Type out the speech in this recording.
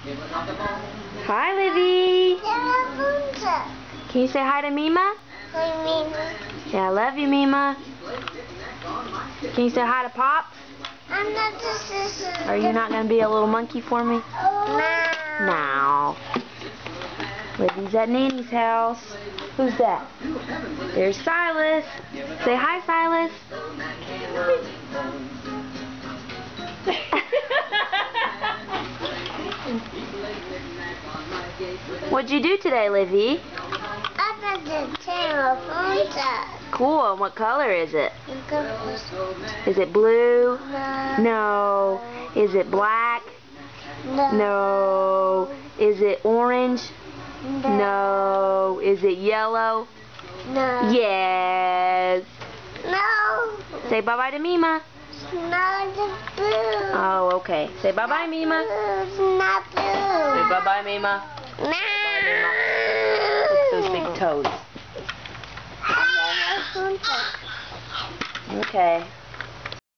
Hi, Livy. Can you say hi to Mima? Hi, Mima. Yeah, I love you, Mima. Can you say hi to Pop? I'm not the sister. Are you not going to be a little monkey for me? No. No. Livy's at Nanny's house. Who's that? There's Silas. Say hi, Silas. What'd you do today, Livy? I got the telephone set. Cool. And what color is it? Is it blue? No. No. Is it black? No. No. Is it orange? No. Is it yellow? No. Yes. No. Say bye-bye to Mima. It's not the blue. Oh, okay. Say bye-bye, Mima. It's not blue. Say bye-bye, Mima. No. Bye, Mima. Look at those big toes. I got a phone set. Okay.